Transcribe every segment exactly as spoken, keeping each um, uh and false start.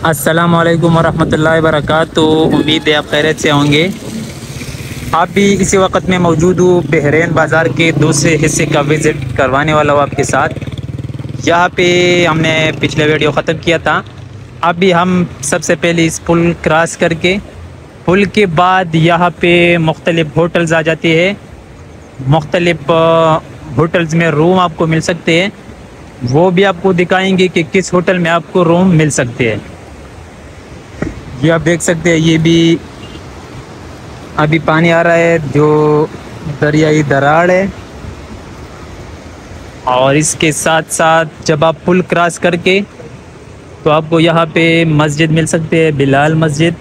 अस्सलामुअलैकुम वरहमतुल्लाहि वबरकातुहू। उम्मीद है आप खैरियत से होंगे। आप भी इसी वक्त में मौजूद हूँ बहरैन बाज़ार के दूसरे हिस्से का विज़िट करवाने वाला हूँ आपके साथ। यहाँ पे हमने पिछले वीडियो ख़त्म किया था। अभी हम सबसे पहले इस पुल क्रॉस करके पुल के बाद यहाँ पे मुख्तलिफ़ होटल्स आ जाती है। मुख्तलिफ़ होटल्स में रूम आपको मिल सकते हैं, वो भी आपको दिखाएंगे कि किस होटल में आपको रूम मिल सकते हैं। ये आप देख सकते हैं, ये भी अभी पानी आ रहा है जो दरियाई दरार है। और इसके साथ साथ जब आप पुल क्रॉस करके तो आपको यहाँ पे मस्जिद मिल सकती है, बिलाल मस्जिद।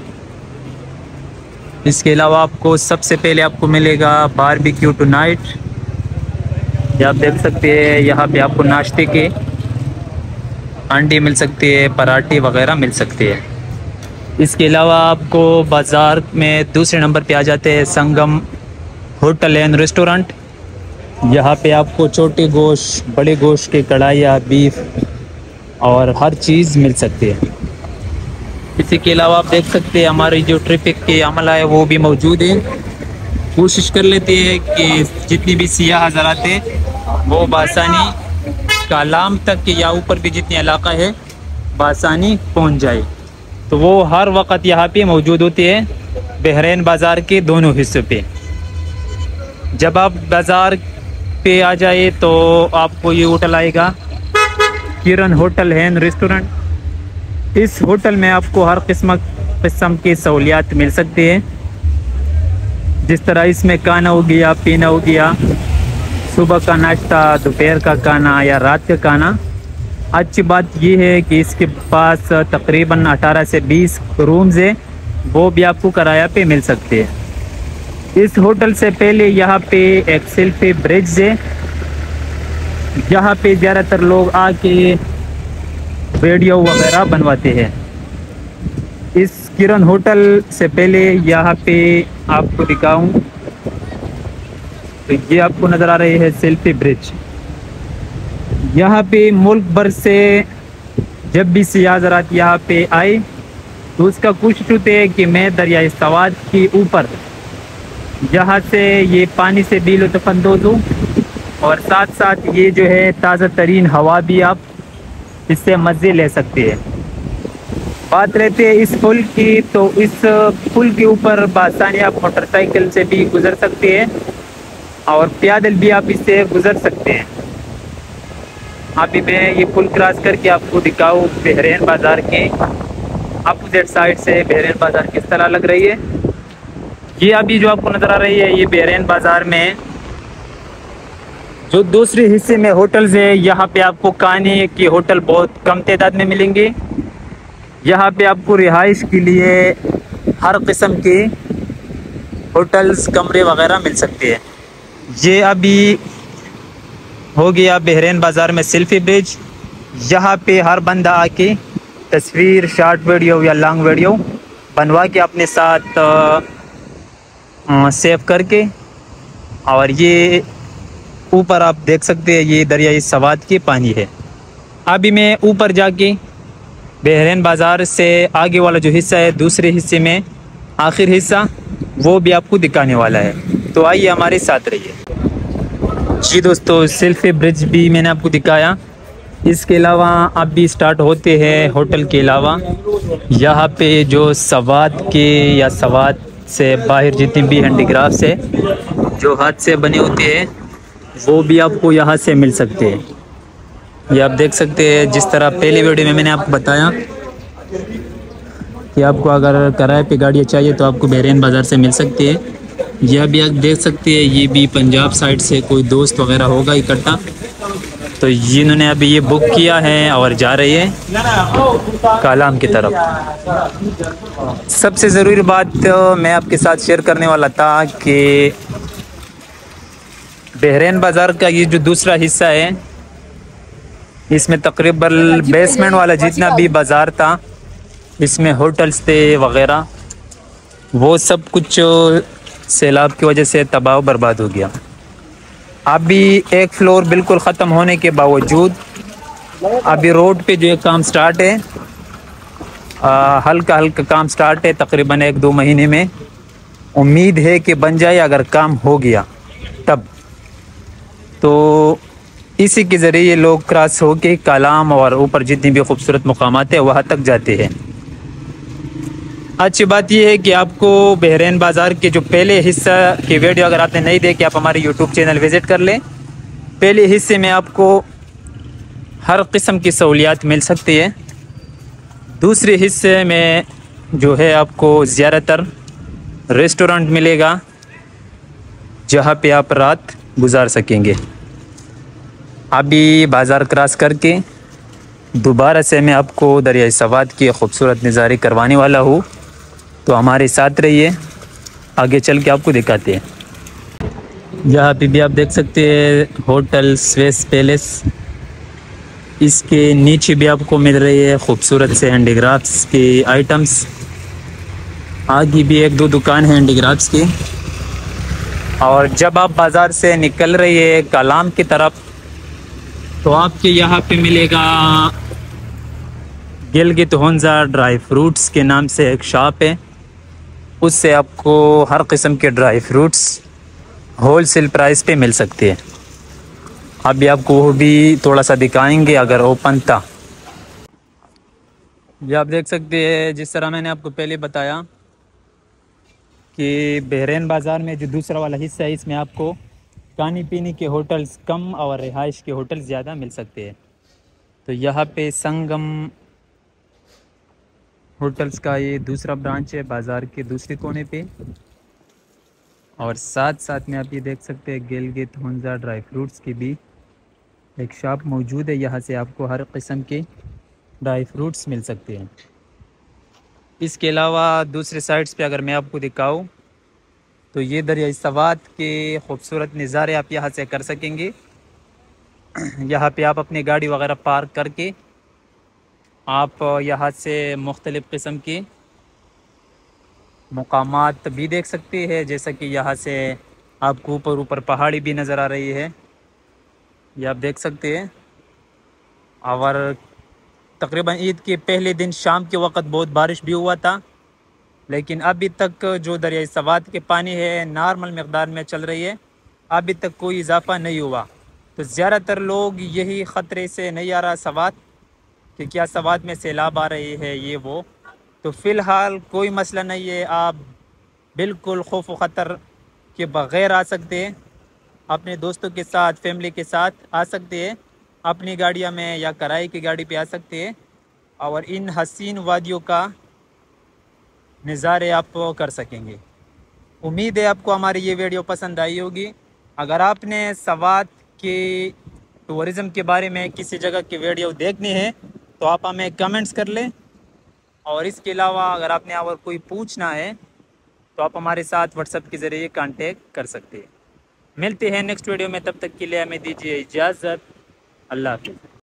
इसके अलावा आपको सबसे पहले आपको मिलेगा बारबेक्यू टू नाइट। ये आप देख सकते हैं, यहाँ पे आपको नाश्ते के अंडे मिल सकती है, पराठे वगैरह मिल सकते हैं। इसके अलावा आपको बाज़ार में दूसरे नंबर पे आ जाते हैं संगम होटल एंड रेस्टोरेंट। यहाँ पे आपको छोटे गोश्त, बड़े गोश्त के कढ़ाइयाँ, बीफ और हर चीज़ मिल सकती है। इसी के अलावा आप देख सकते हैं हमारी जो ट्रैफिक के अमला है वो भी मौजूद है। कोशिश कर लेते हैं कि जितनी भी सियाह हज़रात हैं वो बासानी कालाम तक या ऊपर भी जितनी इलाका है बासानी पहुंच जाए, तो वो हर वक्त यहाँ पे मौजूद होते हैं बहरैन बाज़ार के दोनों हिस्सों पे। जब आप बाज़ार पे आ जाए तो आपको ये होटल आएगा किरण होटल एंड रेस्टोरेंट। इस होटल में आपको हर किस्म किस्म की सहूलियात मिल सकती है, जिस तरह इसमें खाना हो गया, पीना हो गया, सुबह का नाश्ता, दोपहर का खाना या रात का खाना। अच्छी बात यह है कि इसके पास तकरीबन अठारह से बीस रूम्स है, वो भी आपको किराया पे मिल सकते हैं। इस होटल से पहले यहाँ पे एक सेल्फी ब्रिज है, यहाँ पे ज़्यादातर लोग आके वीडियो वगैरह बनवाते हैं। इस किरण होटल से पहले यहाँ पे आपको दिखाऊं तो ये आपको नज़र आ रही है सेल्फी ब्रिज। यहाँ पे मुल्क भर से जब भी सियाह हज़रात यहाँ पे आए तो उसका कोशिश होती है कि मैं दरियाई सवाद के ऊपर यहाँ से ये पानी से भी लुत्फ़अंदोज़ हूँ, और साथ साथ ये जो है ताज़ा तरीन हवा भी आप इससे मज़े ले सकते हैं। बात रहती है इस पुल की, तो इस पुल के ऊपर बासानी आप मोटरसाइकिल से भी गुज़र सकते हैं और पैदल भी आप इससे गुज़र सकते हैं। अभी मैं ये पुल क्रॉस करके आपको दिखाऊँ बहरैन बाज़ार के अपोजिट साइड से बहरैन बाज़ार किस तरह लग रही है। ये अभी जो आपको नज़र आ रही है ये बहरैन बाज़ार में जो दूसरे हिस्से में होटल्स है, यहाँ पे आपको खाने के होटल बहुत कम तादाद में मिलेंगे। यहाँ पे आपको रिहाइश के लिए हर किस्म के होटल्स, कमरे वगैरह मिल सकते हैं। ये अभी हो गया बहरैन बाज़ार में सेल्फी ब्रिज। यहाँ पे हर बंदा आके तस्वीर, शॉर्ट वीडियो या लॉन्ग वीडियो बनवा के अपने साथ सेव करके, और ये ऊपर आप देख सकते हैं ये दरियाई सवाद के पानी है। अभी मैं ऊपर जाके बहरैन बाज़ार से आगे वाला जो हिस्सा है, दूसरे हिस्से में आखिर हिस्सा, वो भी आपको दिखाने वाला है, तो आइए हमारे साथ रहिए। जी दोस्तों, सेल्फी ब्रिज भी मैंने आपको दिखाया। इसके अलावा अब भी स्टार्ट होते हैं होटल के अलावा यहाँ पे जो सवाद के या सवाद से बाहर जितने भी हैंडीक्राफ्ट्स है जो हाथ से बने होते हैं वो भी आपको यहाँ से मिल सकते हैं। ये आप देख सकते हैं, जिस तरह पहले वीडियो में मैंने आपको बताया कि आपको अगर किराए पे गाड़ियाँ चाहिए तो आपको बहरैन बाज़ार से मिल सकती है। यह भी आप देख सकते हैं, ये भी पंजाब साइड से कोई दोस्त वगैरह होगा इकट्ठा, तो इन्होंने अभी ये बुक किया है और जा रही है कालाम की तरफ। सबसे ज़रूरी बात तो मैं आपके साथ शेयर करने वाला था कि बहरैन बाज़ार का ये जो दूसरा हिस्सा है, इसमें तकरीबन बेसमेंट वाला जितना भी बाज़ार था, इसमें होटल्स थे वगैरह, वो सब कुछ सैलाब की वजह से तबाह बर्बाद हो गया। अभी एक फ्लोर बिल्कुल ख़त्म होने के बावजूद अभी रोड पे जो है काम स्टार्ट है, आ, हल्का हल्का काम स्टार्ट है, तकरीबन एक दो महीने में उम्मीद है कि बन जाए। अगर काम हो गया तब तो इसी के ज़रिए लोग क्रॉस होके कलाम और ऊपर जितनी भी खूबसूरत मकामात है वहाँ तक जाते हैं। अच्छी बात यह है कि आपको बहरैन बाज़ार के जो पहले हिस्सा की वीडियो अगर आपने नहीं देखी, आप हमारे यूट्यूब चैनल विज़िट कर लें। पहले हिस्से में आपको हर किस्म की सहूलियात मिल सकती है। दूसरे हिस्से में जो है आपको ज़्यादातर रेस्टोरेंट मिलेगा जहाँ पे आप रात गुजार सकेंगे। अभी बाज़ार क्रॉस करके दोबारा से मैं आपको दरियाई सवात की खूबसूरत नज़ारे करवाने वाला हूँ, तो हमारे साथ रहिए, आगे चल के आपको दिखाते हैं। यहाँ पे भी आप देख सकते हैं होटल स्वेस पैलेस, इसके नीचे भी आपको मिल रही है खूबसूरत से हैंडीक्राफ्ट्स की आइटम्स। आगे भी एक दो दुकान है हैंडीक्राफ्ट्स की। और जब आप बाज़ार से निकल रही है कलाम की तरफ तो आपके यहाँ पे मिलेगा गिलगित होंजा ड्राई फ्रूट्स के नाम से एक शॉप है। उससे आपको हर किस्म के dry fruits wholesale price पे मिल सकते हैं। अभी आपको वो भी थोड़ा सा दिखाएंगे अगर ओपन था। ये आप देख सकते हैं, जिस तरह मैंने आपको पहले बताया कि बहरैन बाज़ार में जो दूसरा वाला हिस्सा है इसमें आपको खाने पीने के होटल्स कम और रिहाइश के होटल ज़्यादा मिल सकते हैं। तो यहाँ पे संगम होटल्स का ये दूसरा ब्रांच है बाज़ार के दूसरे कोने पे। और साथ साथ में आप ये देख सकते हैं गिलगित होंजा ड्राई फ्रूट्स की भी एक शॉप मौजूद है। यहाँ से आपको हर किस्म के ड्राई फ्रूट्स मिल सकते हैं। इसके अलावा दूसरे साइड्स पे अगर मैं आपको दिखाऊं तो ये दरियाई सवात के खूबसूरत नज़ारे आप यहाँ से कर सकेंगे। यहाँ पे आप अपनी गाड़ी वगैरह पार्क करके आप यहाँ से मुख्तलिफ़ किस्म की मकामात भी देख सकते हैं। जैसा कि यहाँ से आपको ऊपर ऊपर पहाड़ी भी नज़र आ रही है, ये आप देख सकते हैं। और तकरीबन ईद के पहले दिन शाम के वक्त बहुत बारिश भी हुआ था, लेकिन अभी तक जो दरियाई सवात के पानी है नॉर्मल मकदार में चल रही है, अभी तक कोई इजाफा नहीं हुआ। तो ज़्यादातर लोग यही ख़तरे से नहीं आ रहा सवात कि क्या सवात में सैलाब आ रही है ये वो। तो फ़िलहाल कोई मसला नहीं है, आप बिल्कुल खौफ व ख़तर के बग़ैर आ सकते हैं। अपने दोस्तों के साथ, फैमिली के साथ आ सकते हैं, अपनी गाड़ियाँ में या किराए की गाड़ी पे आ सकते हैं और इन हसीन वादियों का नज़ारे आप कर सकेंगे। उम्मीद है आपको हमारी ये वीडियो पसंद आई होगी। अगर आपने सवात के टूरिज़म के बारे में किसी जगह की वीडियो देखनी है तो आप हमें कमेंट्स कर लें। और इसके अलावा अगर आपने और कोई पूछना है तो आप हमारे साथ व्हाट्सएप के ज़रिए कांटेक्ट कर सकते हैं। मिलते हैं नेक्स्ट वीडियो में, तब तक के लिए हमें दीजिए इजाज़त। अल्लाह हाफ़िज़।